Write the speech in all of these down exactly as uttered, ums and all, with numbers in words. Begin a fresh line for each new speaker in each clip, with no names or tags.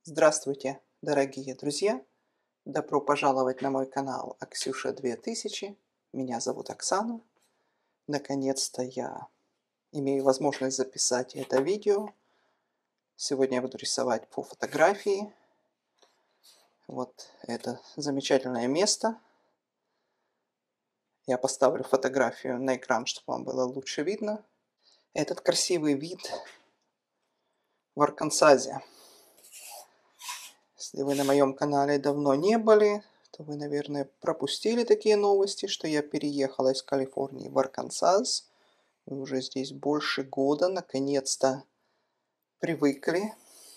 Здравствуйте, дорогие друзья! Добро пожаловать на мой канал Аксюша две тысячи. Меня зовут Оксана. Наконец-то я имею возможность записать это видео. Сегодня я буду рисовать по фотографии. Вот это замечательное место. Я поставлю фотографию на экран, чтобы вам было лучше видно. Этот красивый вид в Арканзасе. Если вы на моем канале давно не были, то вы, наверное, пропустили такие новости, что я переехала из Калифорнии в Арканзас. Мы уже здесь больше года, наконец-то привыкли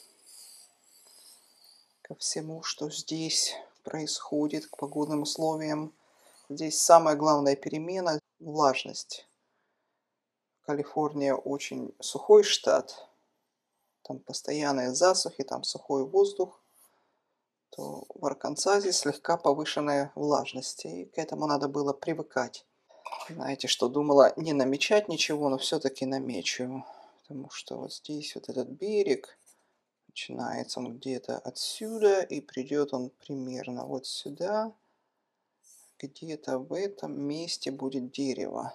ко всему, что здесь происходит, к погодным условиям. Здесь самая главная перемена – влажность. Калифорния очень сухой штат. Там постоянные засухи, там сухой воздух. То в Арканзасе слегка повышенная влажность, и к этому надо было привыкать. Знаете, что думала не намечать ничего, но все-таки намечу, потому что вот здесь вот этот берег, начинается он где-то отсюда, и придет он примерно вот сюда, где-то в этом месте будет дерево.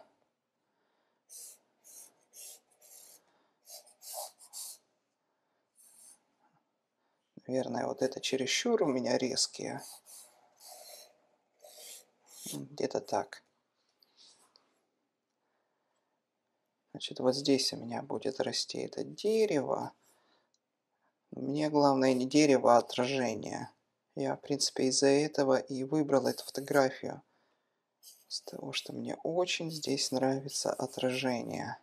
Наверное, вот это чересчур у меня резкие. Где-то так. Значит, вот здесь у меня будет расти это дерево. Мне главное не дерево, а отражение. Я, в принципе, из-за этого и выбрал эту фотографию. С того, что мне очень здесь нравится отражение.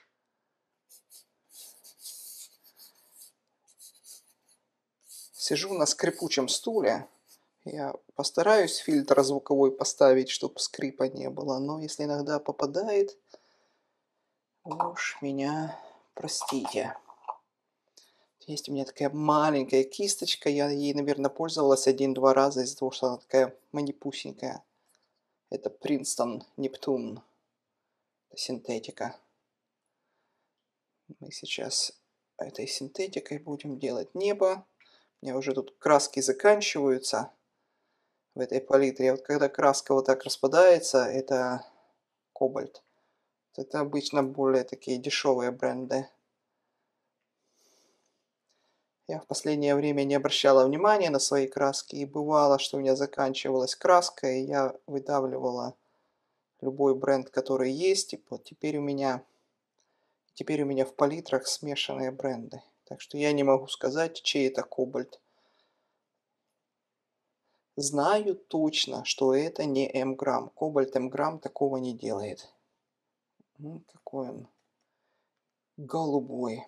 Сижу на скрипучем стуле. Я постараюсь фильтр звуковой поставить, чтобы скрипа не было. Но если иногда попадает, уж меня простите. Есть у меня такая маленькая кисточка. Я ей, наверное, пользовалась один-два раза из-за того, что она такая манипусенькая. Это Принстон Нептун. Синтетика. Мы сейчас этой синтетикой будем делать небо. У меня уже тут краски заканчиваются в этой палитре. Вот когда краска вот так распадается, это кобальт. Это обычно более такие дешевые бренды. Я в последнее время не обращала внимания на свои краски. И бывало, что у меня заканчивалась краска, и я выдавливала любой бренд, который есть. И вот теперь у меня, теперь у меня в палитрах смешанные бренды. Так что я не могу сказать, чей это кобальт. Знаю точно, что это не М-грамм. Кобальт М-грамм такого не делает. Ну, какой он голубой.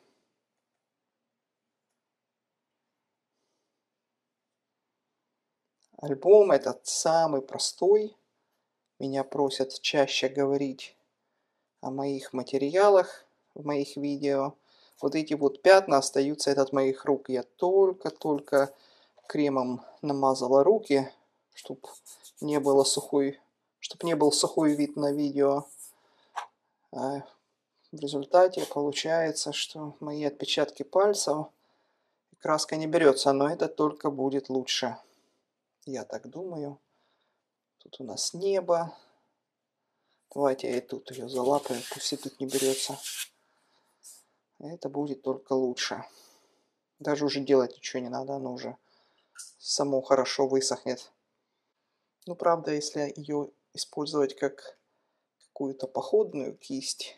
Альбом этот самый простой. Меня просят чаще говорить о моих материалах, в моих видео. Вот эти вот пятна остаются от моих рук. Я только-только кремом намазала руки, чтобы не было сухой, чтобы не был сухой вид на видео. А в результате получается, что мои отпечатки пальцев, краска не берется, но это только будет лучше. Я так думаю. Тут у нас небо. Давайте я и тут ее залапаю, пусть и тут не берется. Это будет только лучше. Даже уже делать ничего не надо, оно уже само хорошо высохнет. Ну, правда, если ее использовать как какую-то походную кисть,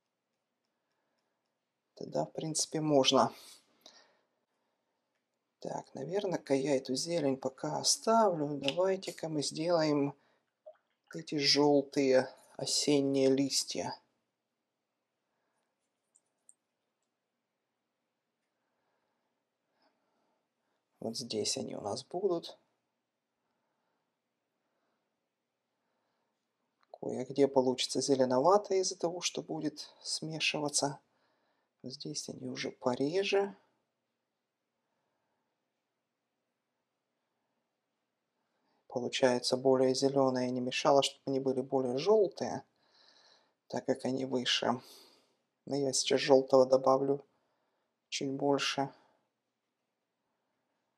тогда, в принципе, можно. Так, наверное-ка я эту зелень пока оставлю. Давайте-ка мы сделаем эти желтые осенние листья. Вот здесь они у нас будут. Кое-где получится зеленовато из-за того, что будет смешиваться. Здесь они уже пореже. Получается более зеленые, не мешало, чтобы они были более желтые, так как они выше. Но я сейчас желтого добавлю чуть больше.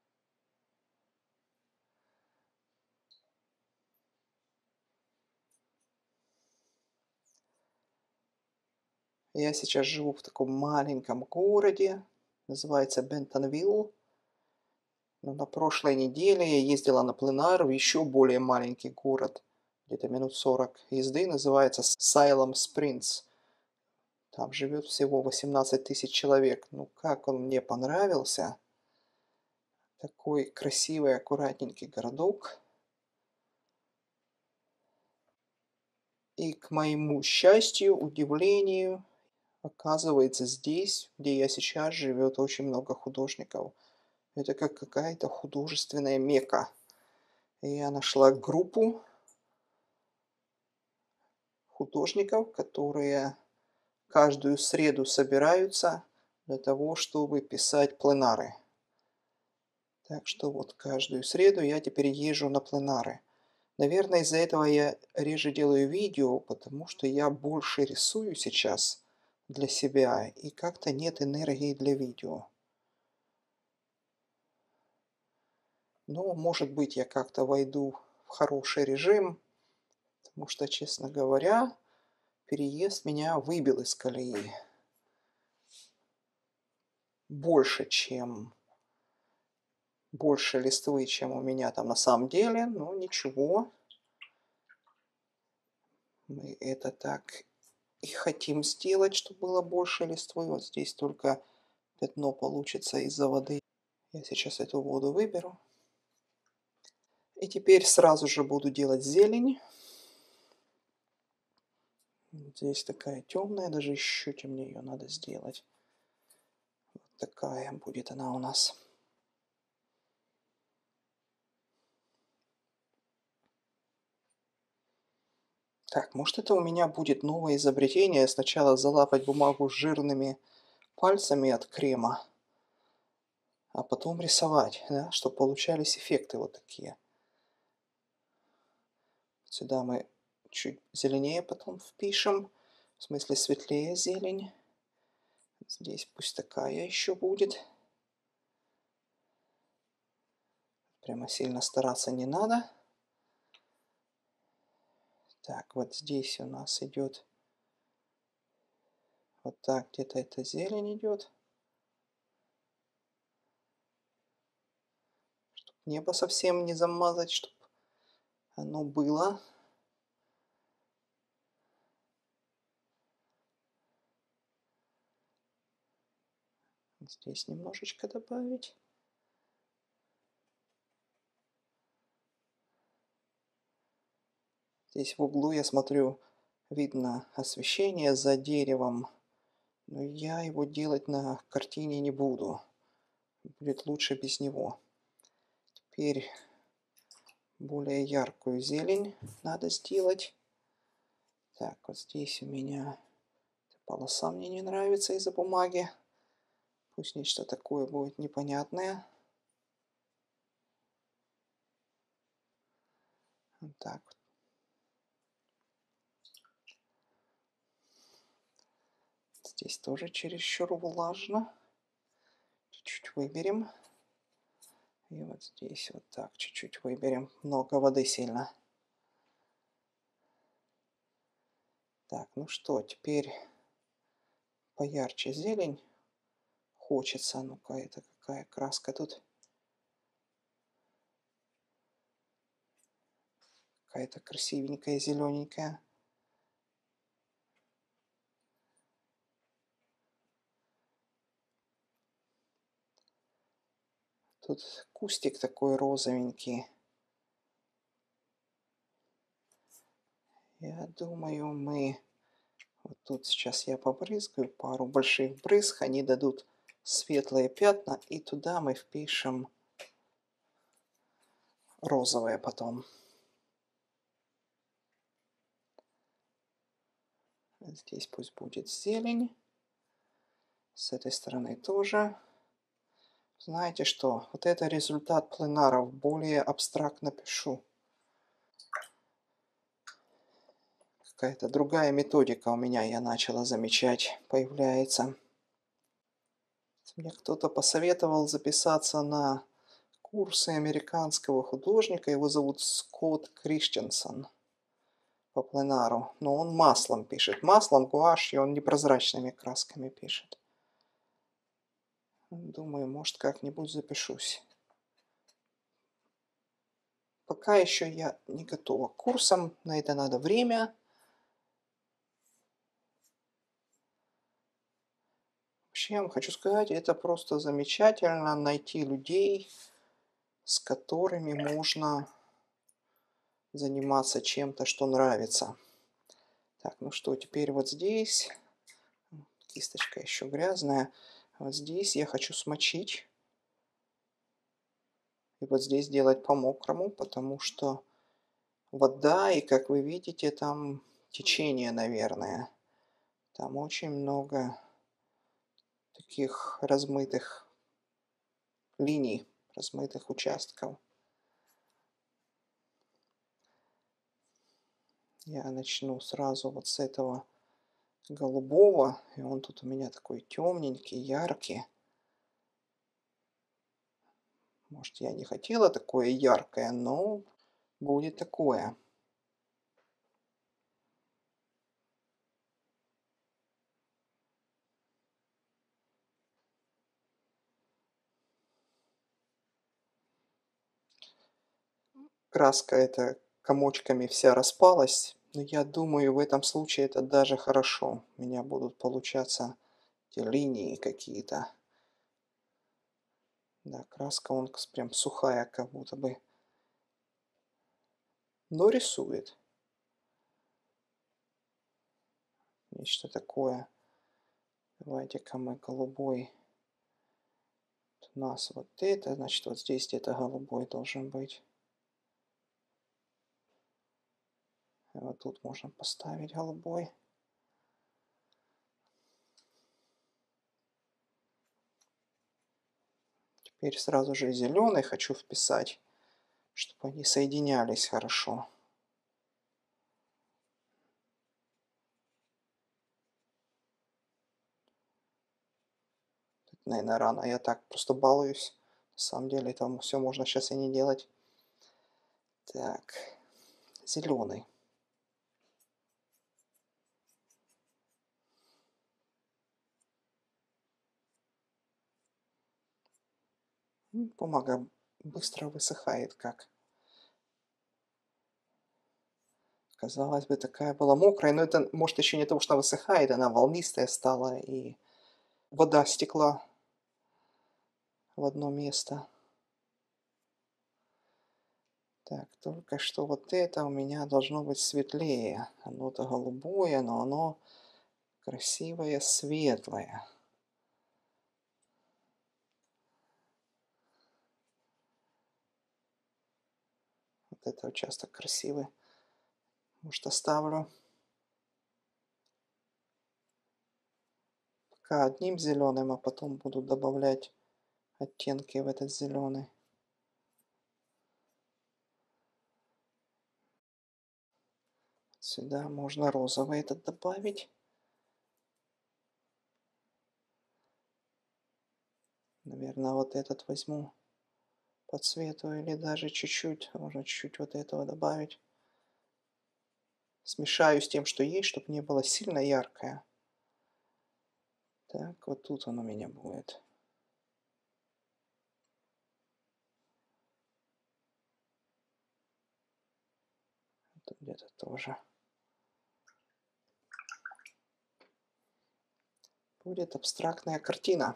Я сейчас живу в таком маленьком городе, называется Бентонвилл. Но на прошлой неделе я ездила на пленар в еще более маленький город, где-то минут сорок езды, называется Сайлом Спрингс. Там живет всего восемнадцать тысяч человек. Ну как он мне понравился. Такой красивый, аккуратненький городок. И к моему счастью, удивлению, оказывается, здесь, где я сейчас, живет очень много художников. Это как какая-то художественная мекка. И я нашла группу художников, которые каждую среду собираются для того, чтобы писать пленары. Так что вот каждую среду я теперь езжу на пленары. Наверное, из-за этого я реже делаю видео, потому что я больше рисую сейчас для себя, и как-то нет энергии для видео. Но, может быть, я как-то войду в хороший режим, потому что, честно говоря, переезд меня выбил из колеи. Больше, чем... Больше листвы, чем у меня там на самом деле, но ничего. Мы это так и хотим сделать, чтобы было больше листвы. Вот здесь только пятно получится из-за воды. Я сейчас эту воду выберу. И теперь сразу же буду делать зелень. Здесь такая темная, даже еще темнее ее надо сделать. Вот такая будет она у нас. Так, может это у меня будет новое изобретение. Сначала залапать бумагу жирными пальцами от крема, а потом рисовать, да, чтобы получались эффекты вот такие. Сюда мы чуть зеленее потом впишем, в смысле светлее зелень. Здесь пусть такая еще будет. Прямо сильно стараться не надо. Так, вот здесь у нас идет вот так, где-то эта зелень идет. Чтобы небо совсем не замазать, чтобы оно было. Здесь немножечко добавить. Здесь в углу, я смотрю, видно освещение за деревом. Но я его делать на картине не буду. Будет лучше без него. Теперь более яркую зелень надо сделать. Так, вот здесь у меня полоса мне не нравится из-за бумаги. Пусть нечто такое будет непонятное. Вот так вот. Здесь тоже чересчур влажно. Чуть-чуть выберем. И вот здесь вот так чуть-чуть выберем. Много воды сильно. Так, ну что, теперь поярче зелень. Хочется. Ну-ка, это какая краска тут? Какая-то красивенькая, зелененькая. Тут кустик такой розовенький. Я думаю, мы... Вот тут сейчас я побрызгаю пару больших брызг. Они дадут светлые пятна. И туда мы впишем розовые потом. Здесь пусть будет зелень. С этой стороны тоже. Знаете что? Вот это результат пленаров. Более абстрактно пишу. Какая-то другая методика у меня, я начала замечать, появляется. Мне кто-то посоветовал записаться на курсы американского художника. Его зовут Скотт Кристенсен. по пленару. Но он маслом пишет. Маслом, гуашью, он непрозрачными красками пишет. Думаю, может, как-нибудь запишусь. Пока еще я не готова к курсам. На это надо время. Вообще, я вам хочу сказать, это просто замечательно найти людей, с которыми можно заниматься чем-то, что нравится. Так, ну что, теперь вот здесь, кисточка еще грязная, вот здесь я хочу смочить. И вот здесь делать по-мокрому, потому что вода, и как вы видите, там течение, наверное. Там очень много таких размытых линий, размытых участков. Я начну сразу вот с этого голубого, и он тут у меня такой темненький, яркий. Может, я не хотела такое яркое, но будет такое. Краска эта комочками вся распалась, но я думаю, в этом случае это даже хорошо. У меня будут получаться те линии какие-то. Да, краска он прям сухая, как будто бы. Но рисует. Нечто такое. Давайте-ка мы голубой. У нас вот это, значит, вот здесь где-то голубой должен быть. И вот тут можно поставить голубой. Теперь сразу же зеленый хочу вписать, чтобы они соединялись хорошо. Тут, наверное, рано. Я так просто балуюсь. На самом деле там все можно сейчас и не делать. Так, зеленый. Бумага быстро высыхает, как. Казалось бы, такая была мокрая, но это может еще не того, что она высыхает, она волнистая стала, и вода стекла в одно место. Так, только что вот это у меня должно быть светлее. Оно-то голубое, но оно красивое, светлое. Вот это участок красивый. Может, оставлю. Пока одним зеленым, а потом буду добавлять оттенки в этот зеленый. Сюда можно розовый этот добавить. Наверное, вот этот возьму по цвету или даже чуть-чуть. Можно чуть-чуть вот этого добавить. Смешаю с тем, что есть, чтобы не было сильно яркое. Так, вот тут он у меня будет. Тут где-то тоже. Будет абстрактная картина.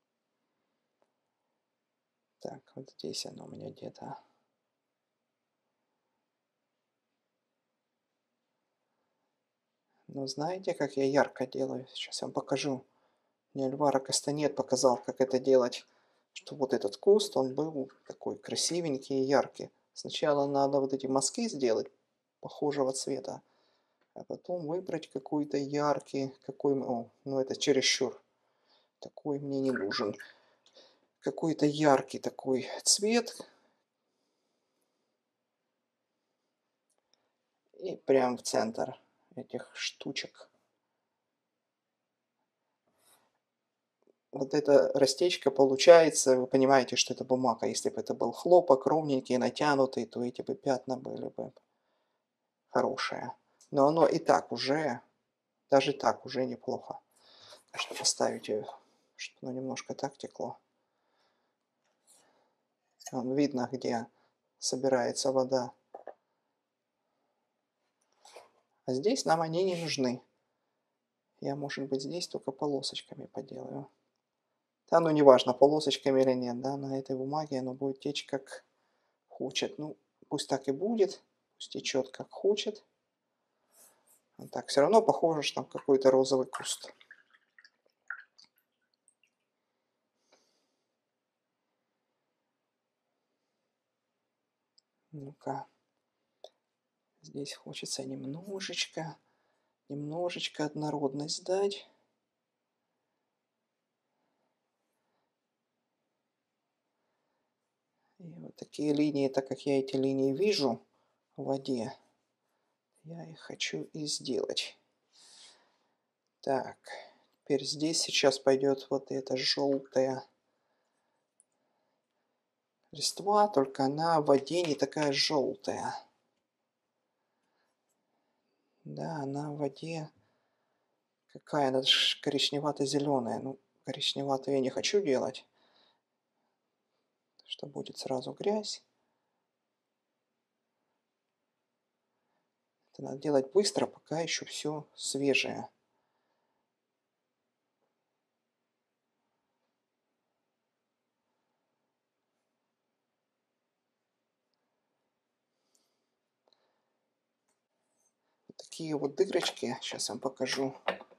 Так, вот здесь оно у меня где-то. Но знаете, как я ярко делаю? Сейчас я вам покажу. Мне Альваро Кастанет показал, как это делать. Что вот этот куст, он был такой красивенький и яркий. Сначала надо вот эти мазки сделать похожего цвета. А потом выбрать какой-то яркий, какой... О, ну это чересчур. Такой мне не нужен. Какой-то яркий такой цвет. И прям в центр этих штучек. Вот эта растечка получается, вы понимаете, что это бумага. Если бы это был хлопок ровненький, натянутый, то эти бы пятна были бы хорошие. Но оно и так уже, даже так уже неплохо. Можно поставить ее, чтобы оно немножко так текло. Вон видно, где собирается вода. А здесь нам они не нужны. Я, может быть, здесь только полосочками поделаю. Да, ну неважно, полосочками или нет, да, на этой бумаге оно будет течь как хочет. Ну, пусть так и будет, пусть течет как хочет. Вот так, все равно похоже, что там какой-то розовый куст. Ну-ка. Здесь хочется немножечко, немножечко однородность дать. И вот такие линии, так как я эти линии вижу в воде, я их хочу и сделать. Так, теперь здесь сейчас пойдет вот эта желтая листва, только она в воде не такая желтая. Да, она в воде какая, она коричневато-зеленая. Ну, коричневатую я не хочу делать, что будет сразу грязь. Это надо делать быстро, пока еще все свежее. Вот такие вот дырочки, сейчас вам покажу.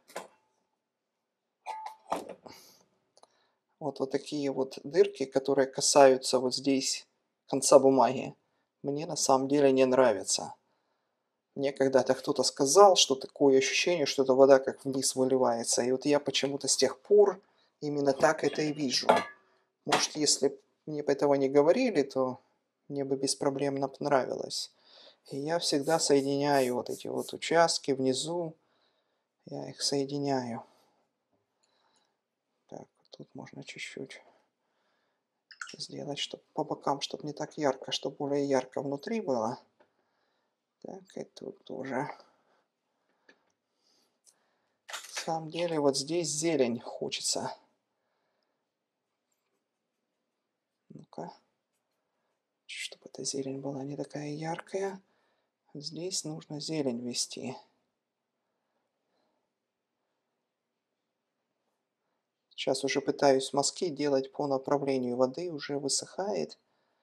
Вот, вот такие вот дырки, которые касаются вот здесь конца бумаги, мне на самом деле не нравятся. Мне когда-то кто-то сказал, что такое ощущение, что эта вода как вниз выливается. И вот я почему-то с тех пор именно так это и вижу. Может, если бы мне бы этого не говорили, то мне бы беспроблемно понравилось. И я всегда соединяю вот эти вот участки внизу. Я их соединяю. Так, тут можно чуть-чуть сделать, чтобы по бокам, чтобы не так ярко, чтобы более ярко внутри было. Так, и тут тоже. На самом деле вот здесь зелень хочется. Ну-ка. Чтобы эта зелень была не такая яркая. Здесь нужно зелень ввести. Сейчас уже пытаюсь мазки делать по направлению воды, уже высыхает.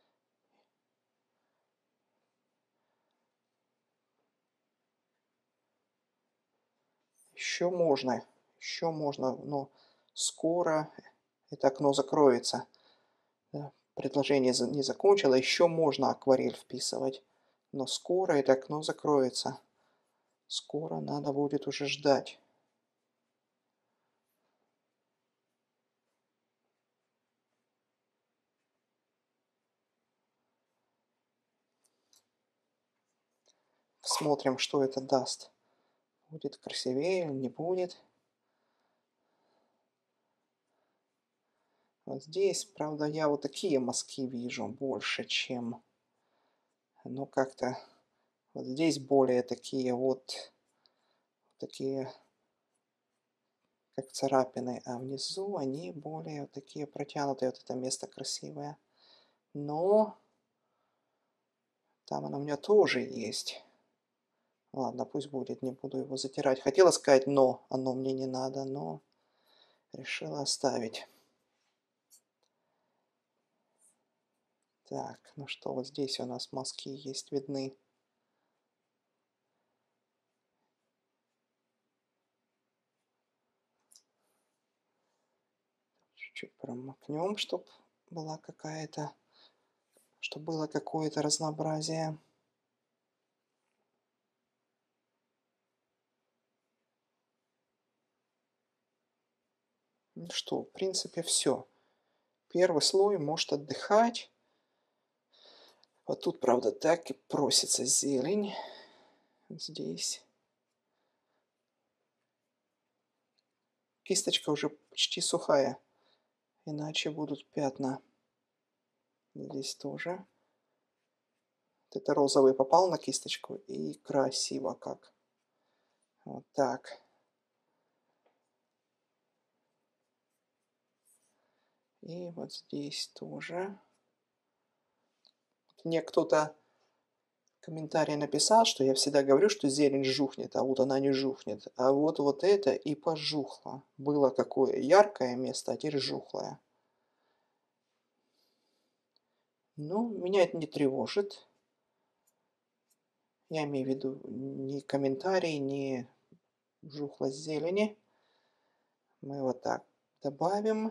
Еще можно, еще можно, но скоро это окно закроется. Да, предложение не закончило, еще можно акварель вписывать, но скоро это окно закроется. Скоро надо будет уже ждать. Смотрим, что это даст. Будет красивее или не будет. Вот здесь, правда, я вот такие мазки вижу больше, чем... Ну, как-то вот здесь более такие вот, такие, как царапины, а внизу они более вот такие протянутые, вот это место красивое. Но там оно у меня тоже есть. Ладно, пусть будет, не буду его затирать. Хотела сказать «но», оно мне не надо, но решила оставить. Так, ну что, вот здесь у нас мазки есть видны. Чуть-чуть промокнем, чтобы была какая-то, чтобы было какое-то разнообразие. Ну что, в принципе, все. Первый слой может отдыхать. Вот тут, правда, так и просится зелень. Здесь. Кисточка уже почти сухая, иначе будут пятна. Здесь тоже. Вот это розовый попал на кисточку, и красиво как. Вот так. И вот здесь тоже. Мне кто-то в комментарии написал, что я всегда говорю, что зелень жухнет, а вот она не жухнет. А вот вот это и пожухло. Было какое яркое место, а теперь жухлое. Ну, меня это не тревожит. Я имею в виду ни комментарий, ни жухлость зелени. Мы вот так добавим.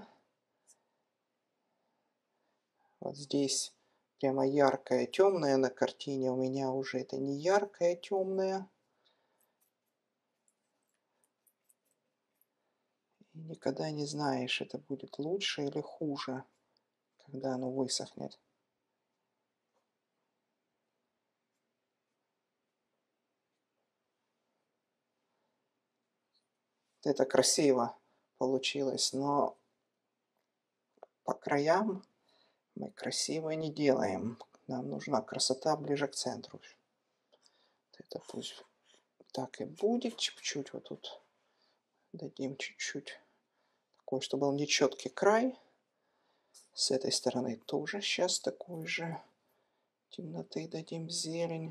Вот здесь прямо яркое темное на картине. У меня уже это не яркое темное. И никогда не знаешь, это будет лучше или хуже, когда оно высохнет. Это красиво получилось, но по краям мы красиво не делаем. Нам нужна красота ближе к центру. Это пусть так и будет. Чуть-чуть вот тут дадим чуть-чуть такой, чтобы был нечеткий край. С этой стороны тоже сейчас такой же темноты дадим зелень.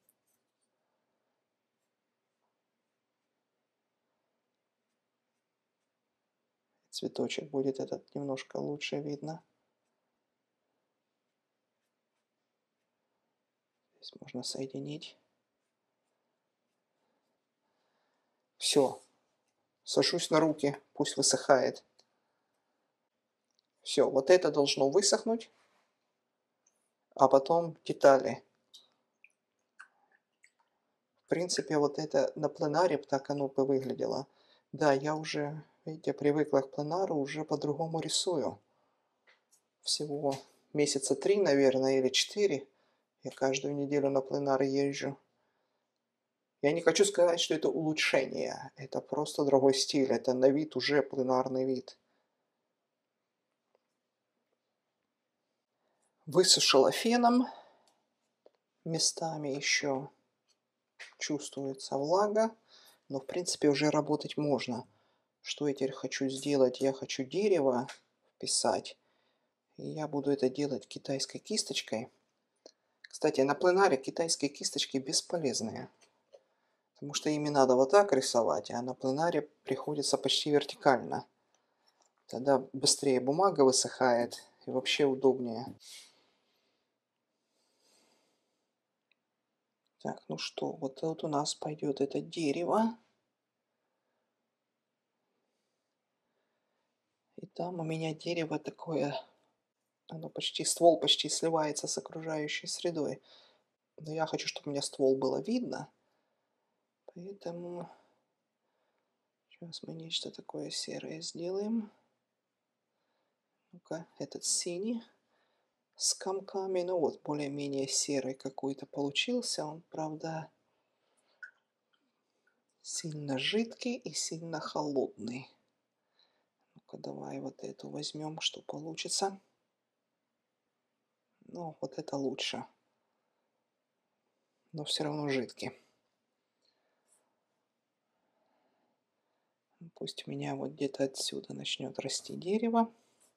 Цветочек будет этот немножко лучше видно. Здесь можно соединить. Все. Сажусь на руки, пусть высыхает. Все, вот это должно высохнуть, а потом детали. В принципе, вот это на пленаре так оно бы выглядело. Да, я уже, видите, привыкла к пленару, уже по-другому рисую. Всего месяца три, наверное, или четыре. Я каждую неделю на пленар езжу. Я не хочу сказать, что это улучшение. Это просто другой стиль. Это на вид уже пленарный вид. Высушила феном. Местами еще чувствуется влага. Но в принципе уже работать можно. Что я теперь хочу сделать? Я хочу дерево вписать. И я буду это делать китайской кисточкой. Кстати, на пленаре китайские кисточки бесполезные. Потому что ими надо вот так рисовать, а на пленаре приходится почти вертикально. Тогда быстрее бумага высыхает и вообще удобнее. Так, ну что, вот тут у нас пойдет это дерево. И там у меня дерево такое, оно почти, ствол почти сливается с окружающей средой. Но я хочу, чтобы у меня ствол было видно. Поэтому сейчас мы нечто такое серое сделаем. Ну-ка, этот синий с комками. Ну вот, более-менее серый какой-то получился. Он, правда, сильно жидкий и сильно холодный. Ну-ка, давай вот эту возьмем, что получится. Ну, вот это лучше. Но все равно жидкий. Пусть у меня вот где-то отсюда начнет расти дерево.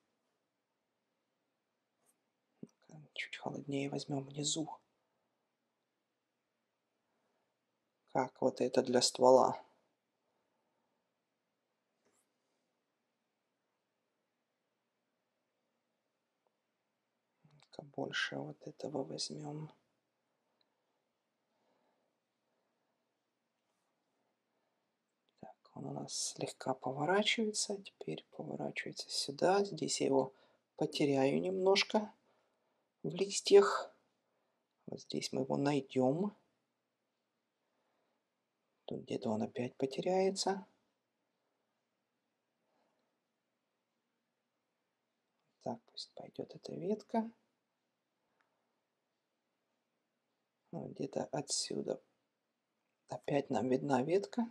Чуть холоднее возьмем внизу. Как вот это для ствола. Больше вот этого возьмем. Так, он у нас слегка поворачивается. Теперь поворачивается сюда. Здесь я его потеряю немножко в листьях. Вот здесь мы его найдем. Тут где-то он опять потеряется. Так, пусть пойдет эта ветка. Вот где-то отсюда опять нам видна ветка.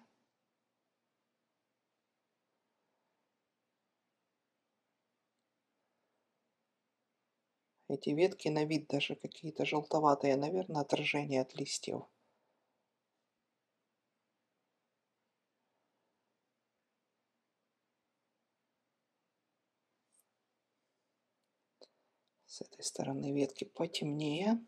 Эти ветки на вид даже какие-то желтоватые, наверное, отражение от листьев. С этой стороны ветки потемнее.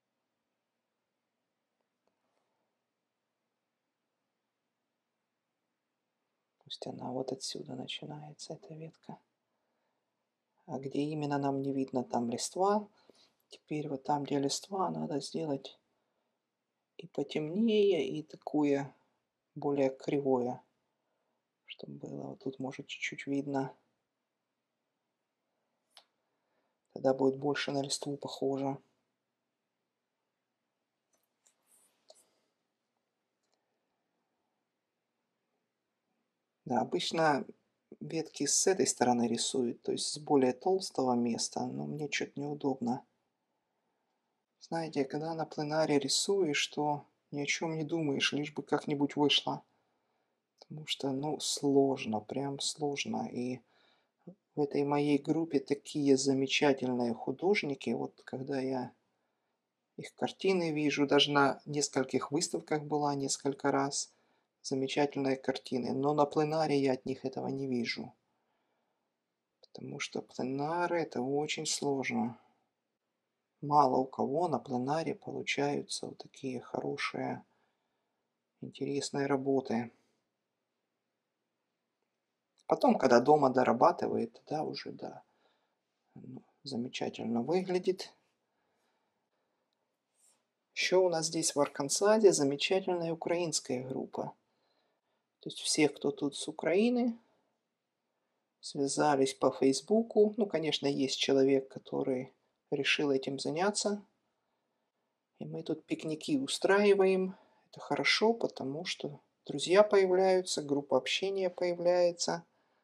Пусть она вот отсюда начинается, эта ветка. А где именно нам не видно, там листва. Теперь вот там, где листва, надо сделать и потемнее, и такое более кривое, чтобы было. Вот тут может чуть-чуть видно. Тогда будет больше на листву похоже. Да, обычно ветки с этой стороны рисуют, то есть с более толстого места, но мне что-то неудобно. Знаете, когда на пленаре рисуешь, то ни о чем не думаешь, лишь бы как-нибудь вышло. Потому что, ну, сложно, прям сложно. И в этой моей группе такие замечательные художники. Вот когда я их картины вижу, даже на нескольких выставках была несколько раз. Замечательные картины. Но на пленаре я от них этого не вижу. Потому что пленары это очень сложно. Мало у кого на пленаре получаются вот такие хорошие, интересные работы. Потом, когда дома дорабатывает, тогда уже, да, ну, замечательно выглядит. Еще у нас здесь в Аркансасе замечательная украинская группа. То есть все, кто тут с Украины, связались по Фейсбуку. Ну, конечно, есть человек, который решил этим заняться. И мы тут пикники устраиваем. Это хорошо, потому что друзья появляются, группа общения появляется.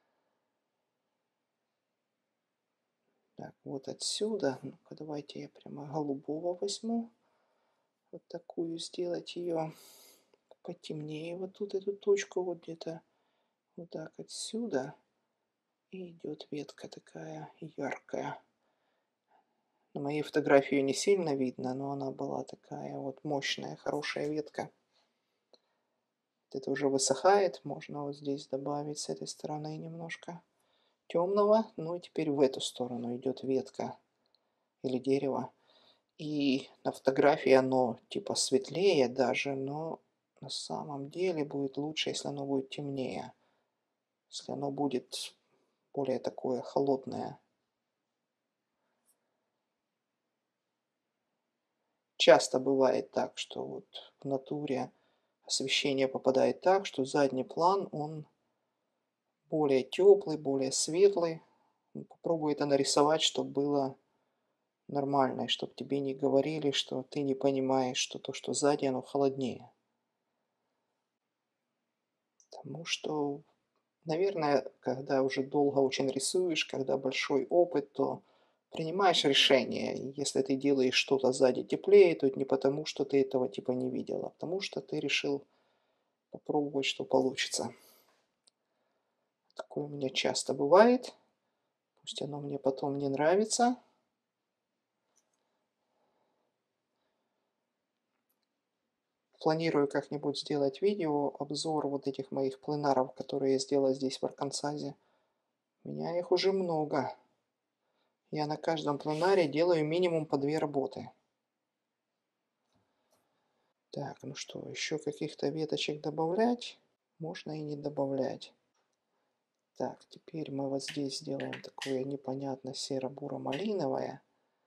Так, вот отсюда. Ну-ка, давайте я прямо голубого возьму. Вот такую сделать ее потемнее. Вот тут эту точку вот где-то вот так отсюда. И идет ветка такая яркая. На моей фотографии не сильно видно, но она была такая вот мощная, хорошая ветка. Это уже высыхает. Можно вот здесь добавить с этой стороны немножко темного. Ну и теперь в эту сторону идет ветка или дерево. И на фотографии оно типа светлее даже, но на самом деле будет лучше, если оно будет темнее. Если оно будет более такое холодное. Часто бывает так, что вот в натуре освещение попадает так, что задний план, он более теплый, более светлый. Попробуй это нарисовать, чтобы было нормально, и чтобы тебе не говорили, что ты не понимаешь, что то, что сзади, оно холоднее. Потому что, наверное, когда уже долго очень рисуешь, когда большой опыт, то принимаешь решение. И если ты делаешь что-то сзади теплее, то это не потому, что ты этого типа не видел, а потому что ты решил попробовать, что получится. Такое у меня часто бывает. Пусть оно мне потом не нравится. Планирую как-нибудь сделать видео, обзор вот этих моих пленаров, которые я сделал здесь в Аркансасе. У меня их уже много. Я на каждом пленаре делаю минимум по две работы. Так, ну что, еще каких-то веточек добавлять? Можно и не добавлять. Так, теперь мы вот здесь сделаем такое непонятно серо-буро-малиновое.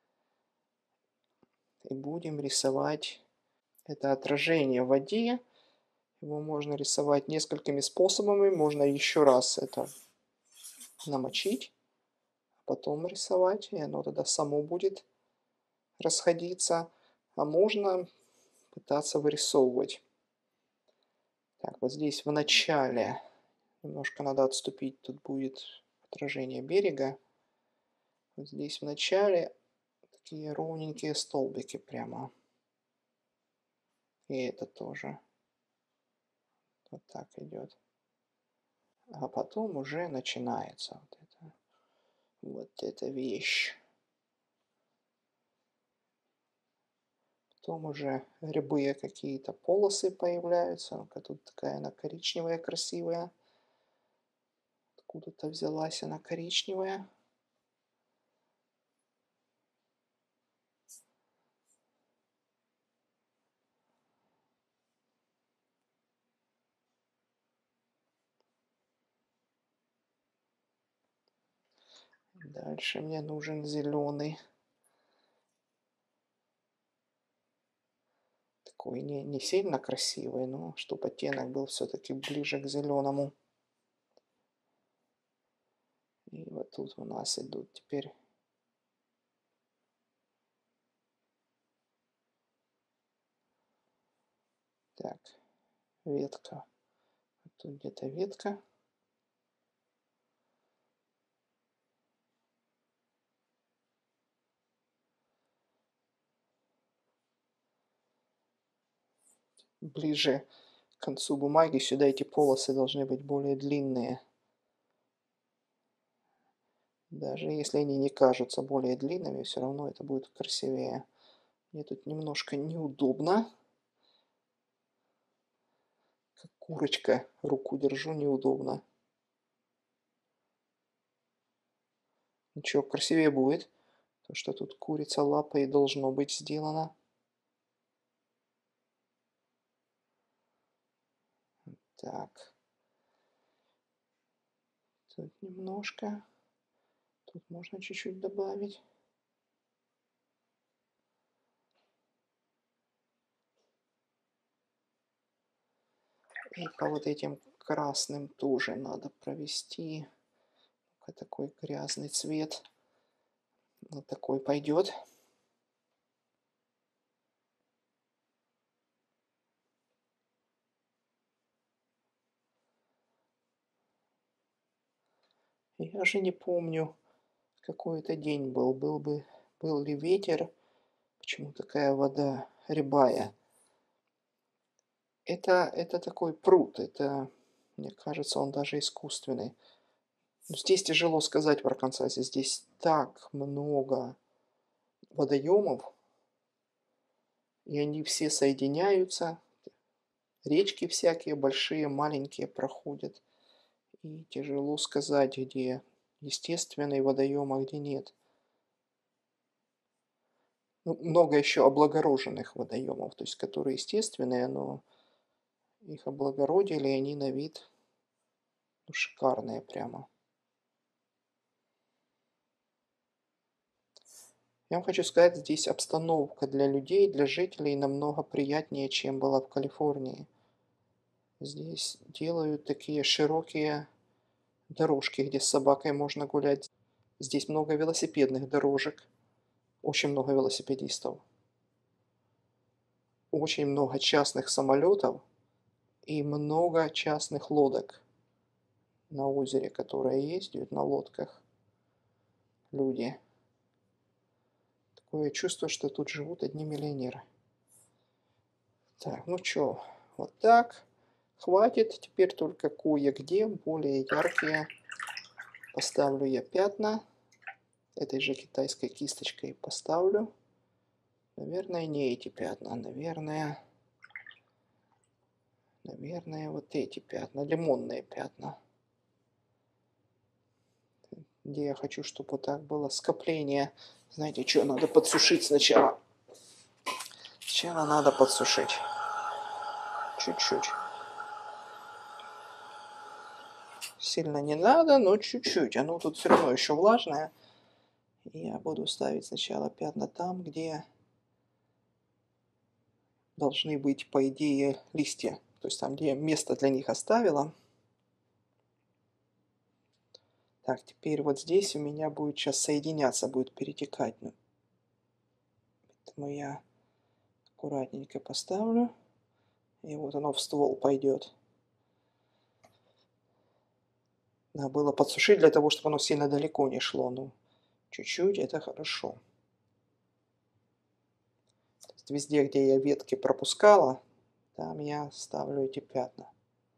И будем рисовать это отражение в воде. Его можно рисовать несколькими способами. Можно еще раз это намочить, а потом рисовать, и оно тогда само будет расходиться. А можно пытаться вырисовывать. Так, вот здесь в начале немножко надо отступить, тут будет отражение берега. Вот здесь в начале такие ровненькие столбики прямо. И это тоже вот так идет. А потом уже начинается вот это, вот эта вещь. Потом уже рябые какие-то полосы появляются. Ну-ка, тут такая она коричневая, красивая. Откуда-то взялась она коричневая. Дальше мне нужен зеленый. Такой не, не сильно красивый, но чтобы оттенок был все-таки ближе к зеленому. И вот тут у нас идут теперь так, ветка. Тут где-то ветка. Ближе к концу бумаги сюда эти полосы должны быть более длинные. Даже если они не кажутся более длинными, все равно это будет красивее. Мне тут немножко неудобно. Как курочка, руку держу, неудобно. Ничего, красивее будет. То, что тут курица лапой должно быть сделано. Так. Тут немножко. Тут можно чуть-чуть добавить. И по вот этим красным тоже надо провести. Такой грязный цвет. Вот такой пойдет. Я же не помню, какой это день был. Был бы, был ли ветер? Почему такая вода рябая? Это, это такой пруд. Это, мне кажется, он даже искусственный. Но здесь тяжело сказать про Арканзасе. Здесь так много водоемов. И они все соединяются. Речки всякие, большие, маленькие проходят. И тяжело сказать, где естественный водоем, а где нет. Ну, много еще облагороженных водоемов, то есть которые естественные, но их облагородили, и они на вид ну, шикарные прямо. Я вам хочу сказать, здесь обстановка для людей, для жителей намного приятнее, чем была в Калифорнии. Здесь делают такие широкие дорожки, где с собакой можно гулять. Здесь много велосипедных дорожек, очень много велосипедистов. Очень много частных самолетов и много частных лодок на озере, которые ездят на лодках люди. Такое чувство, что тут живут одни миллионеры. Так, ну чё, вот так. Хватит. Теперь только кое-где более яркие поставлю я пятна. Этой же китайской кисточкой поставлю. Наверное, не эти пятна. Наверное, наверное, вот эти пятна. Лимонные пятна. Где я хочу, чтобы вот так было скопление. Знаете, что надо подсушить сначала? Сначала надо подсушить. Чуть-чуть. Сильно не надо, но чуть-чуть. Оно тут все равно еще влажное. И я буду ставить сначала пятна там, где должны быть, по идее, листья. То есть там, где я место для них оставила. Так, теперь вот здесь у меня будет сейчас соединяться, будет перетекать. Поэтому я аккуратненько поставлю. И вот оно в ствол пойдет. Надо было подсушить для того, чтобы оно сильно далеко не шло. Ну, чуть-чуть, это хорошо. То есть везде, где я ветки пропускала, там я ставлю эти пятна.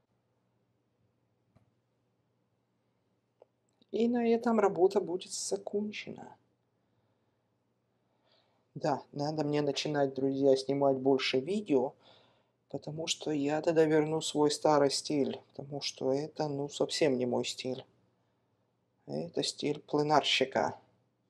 И на этом работа будет закончена. Да, надо мне начинать, друзья, снимать больше видео, потому что я тогда верну свой старый стиль, потому что это, ну, совсем не мой стиль. Это стиль пленарщика.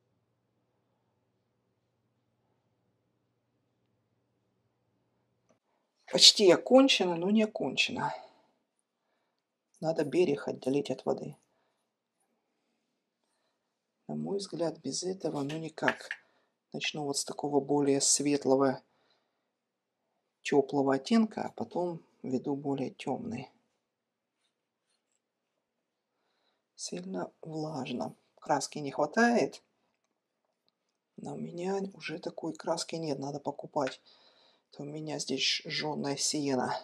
Почти окончено, но не окончено. Надо берег отделить от воды. На мой взгляд, без этого ну никак. Начну вот с такого более светлого, теплого оттенка, а потом введу более темный. Сильно влажно. Краски не хватает. Но у меня уже такой краски нет, надо покупать. То у меня здесь жженая сиена.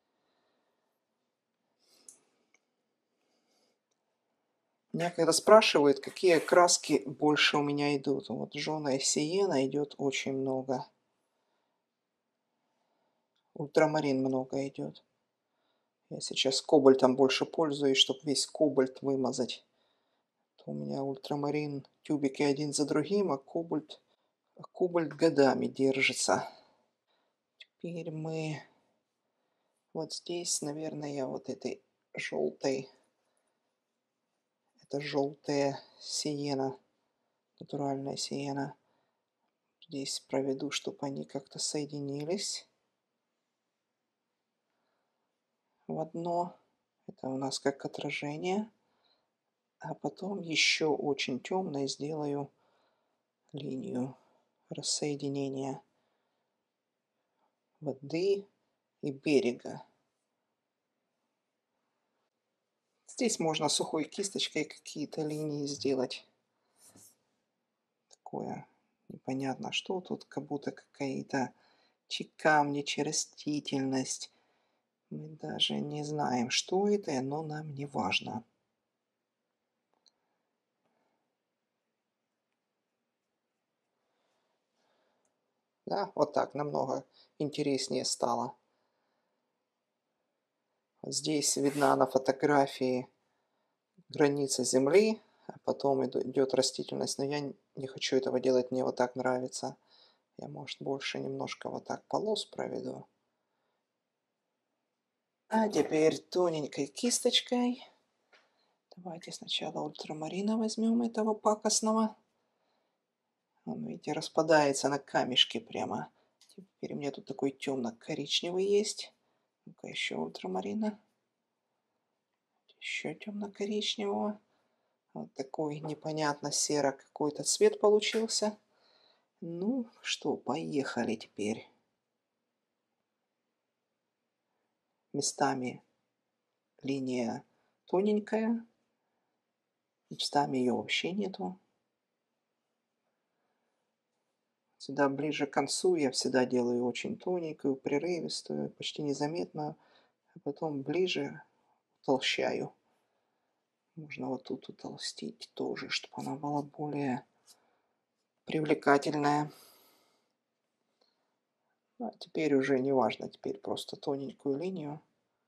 Меня когда спрашивают, какие краски больше у меня идут. Вот жженая сиена идет очень много. Ультрамарин много идет. Я сейчас кобальтом больше пользуюсь, чтобы весь кобальт вымазать. То у меня ультрамарин, тюбики один за другим, а кобальт, а кобальт годами держится. Теперь мы вот здесь, наверное, вот этой желтой, это желтая сиена, натуральная сиена. Здесь проведу, чтобы они как-то соединились в одно. Это у нас как отражение. А потом еще очень темной сделаю линию рассоединения воды и берега. Здесь можно сухой кисточкой какие-то линии сделать. Такое непонятно что. Тут как будто какая-то чи камни, чи растительность. Мы даже не знаем, что это, но нам не важно. Да, вот так намного интереснее стало. Здесь видна на фотографии граница земли, а потом идет растительность. Но я не хочу этого делать, мне вот так нравится. Я, может, больше немножко вот так полос проведу. А теперь тоненькой кисточкой. Давайте сначала ультрамарина возьмем этого пакостного. Он, видите, распадается на камешки прямо. Теперь у меня тут такой темно-коричневый есть. Ну-ка, еще ультрамарина. Еще темно-коричневого. Вот такой непонятно серо какой-то цвет получился. Ну что, поехали теперь. Местами линия тоненькая. Местами ее вообще нету. Сюда ближе к концу я всегда делаю очень тоненькую, прерывистую, почти незаметно. А потом ближе утолщаю. Можно вот тут утолстить тоже, чтобы она была более привлекательная. А теперь уже не важно, теперь просто тоненькую линию.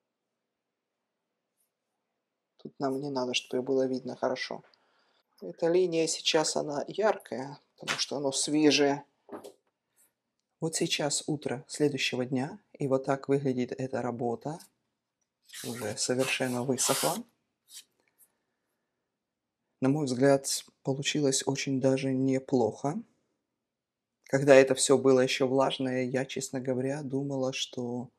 Тут нам не надо, чтобы ее было видно хорошо. Эта линия сейчас, она яркая, потому что она свежая. Вот сейчас утро следующего дня, и вот так выглядит эта работа. Уже совершенно высохла. На мой взгляд, получилось очень даже неплохо. Когда это все было еще влажное, я, честно говоря, думала, что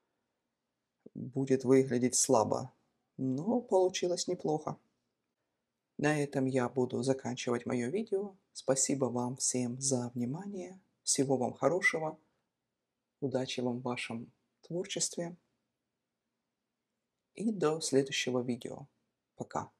будет выглядеть слабо. Но получилось неплохо. На этом я буду заканчивать мое видео. Спасибо вам всем за внимание. Всего вам хорошего. Удачи вам в вашем творчестве. И до следующего видео. Пока.